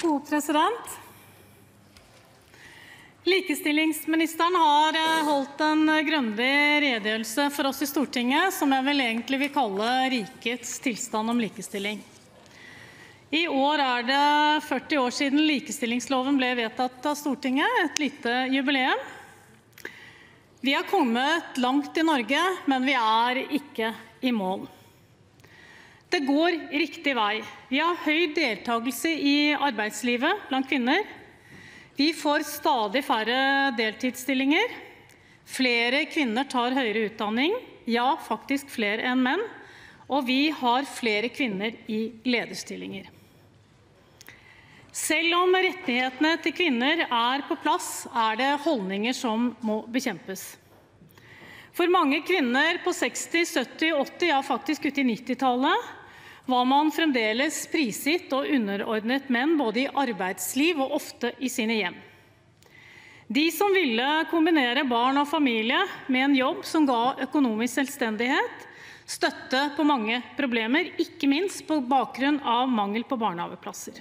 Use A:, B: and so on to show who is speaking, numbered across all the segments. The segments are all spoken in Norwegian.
A: God president. Likestillingsministeren har holdt en grundig redegjørelse for oss i Stortinget, som jeg vel egentlig vil kalle rikets tilstand om likestilling. I år det 40 år siden likestillingsloven ble vedtatt av Stortinget, et lite jubileum. Vi har kommet langt i Norge, men vi ikke i mål. Det går riktig vei. Vi har høy deltakelse i arbeidslivet blant kvinner. Vi får stadig færre deltidsstillinger. Flere kvinner tar høyere utdanning, ja, faktisk flere enn menn, og vi har flere kvinner i lederstillinger. Selv om rettighetene til kvinner på plass, det holdninger som må bekjempes. For mange kvinner på 60, 70, 80, ja faktisk ut i 90-tallet, var man fremdeles prisgitt og underordnet menn både i arbeidsliv og ofte i sine hjem. De som ville kombinere barn og familie med en jobb som ga økonomisk selvstendighet, støtte på mange problemer, ikke minst på bakgrunn av mangel på barnehageplasser.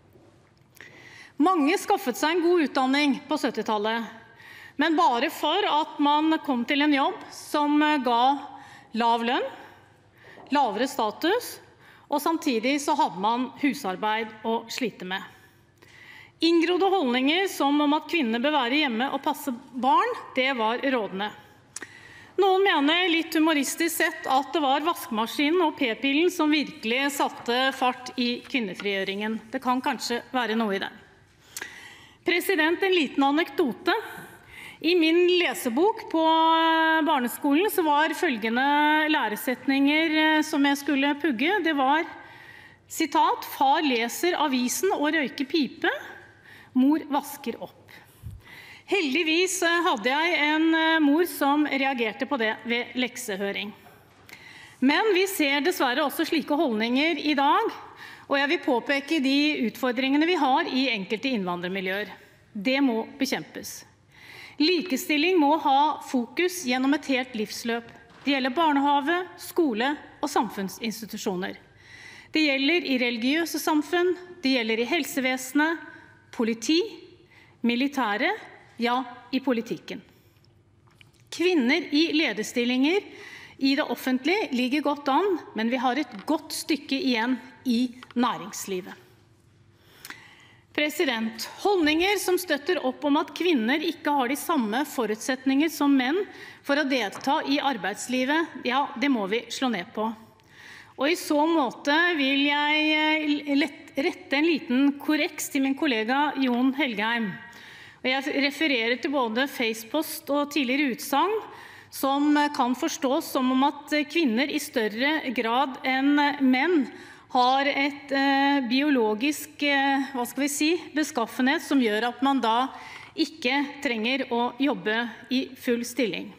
A: Mange skaffet seg en god utdanning på 70-tallet, men bare for at man kom til en jobb som ga lav lønn, lavere status, og samtidig så hadde man husarbeid å slite med. Inngrodde holdninger som om at kvinner bør være hjemme og passe barn, det var rådende. Noen mener litt humoristisk sett at det var vaskemaskinen og p-pillen som virkelig satte fart i kvinnefrigjøringen. Det kan kanskje være noe i det. En liten anekdote. I min lesebok på barneskolen så var følgende læresetninger som jeg skulle pugge. Det var, sitat, «Far leser avisen og røyker pipe, mor vasker opp». Heldigvis hadde jeg en mor som reagerte på det ved leksehøring. Men vi ser dessverre også slike holdninger i dag, og jeg vil påpeke de utfordringene vi har i enkelte innvandrermiljøer. Det må bekjempes. Likestilling må ha fokus gjennom et helt livsløp. Det gjelder barnehage, skole og samfunnsinstitusjoner. Det gjelder i religiøse samfunn, det gjelder i helsevesenet, politi, militære, ja, i politikken. Kvinner i lederstillinger i det offentlige ligger godt an, men vi har et godt stykke igjen i næringslivet. Holdninger som støtter opp om at kvinner ikke har de samme forutsetninger som menn for å delta i arbeidslivet, ja, det må vi slå ned på. Og i så måte vil jeg rette en liten korreks til min kollega Jon Helgheim. Og jeg refererer til både Facebook og tidligere utsagn som kan forstås som om at kvinner i større grad enn menn har et biologisk, beskaffenhet som gjør at man da ikke trenger å jobbe i full stilling.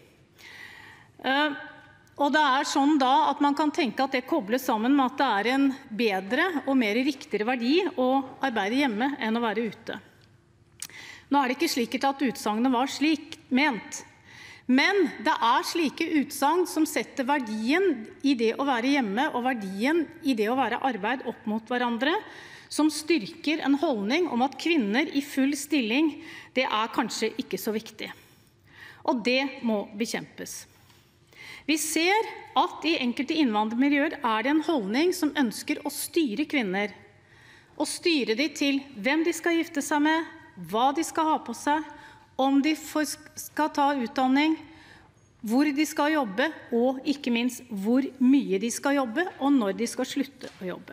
A: Og det sånn da at man kan tenke at det kobles sammen med at det en bedre og mer riktigere verdi å arbeide hjemme enn å være ute. Nå det ikke slik at utsagnet var slik ment, men det slike utsagn som setter verdien i det å være hjemme og verdien i det å være arbeid opp mot hverandre, som styrker en holdning om at kvinner i full stilling, det kanskje ikke så viktig. Og det må bekjempes. Vi ser at i enkelte innvandrermiljøer det en holdning som ønsker å styre kvinner, og styre de til hvem de skal gifte seg med, hva de skal ha på seg, om de skal ta utdanning, hvor de skal jobbe, og ikke minst hvor mye de skal jobbe, og når de skal slutte å jobbe.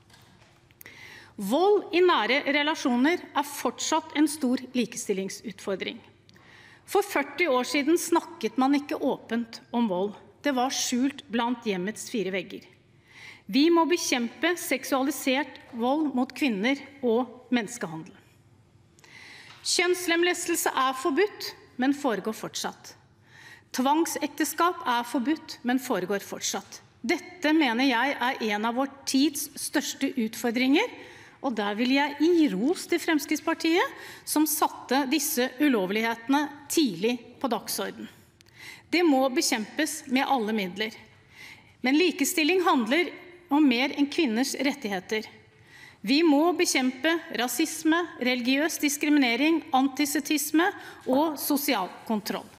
A: Vold i nære relasjoner fortsatt en stor likestillingsutfordring. For 40 år siden snakket man ikke åpent om vold. Det var skjult blant hjemmets 4 vegger. Vi må bekjempe seksualisert vold mot kvinner og menneskehandel. Kjønnslemlestelse forbudt, men foregår fortsatt. Tvangsekteskap forbudt, men foregår fortsatt. Dette mener jeg en av vår tids største utfordringer, og der vil jeg gi ros til Fremskrittspartiet, som satte disse ulovlighetene tidlig på dagsorden. Det må bekjempes med alle midler. Men likestilling handler om mer enn kvinners rettigheter. Vi må bekjempe rasisme, religiøs diskriminering, antisemittisme og sosial kontroll.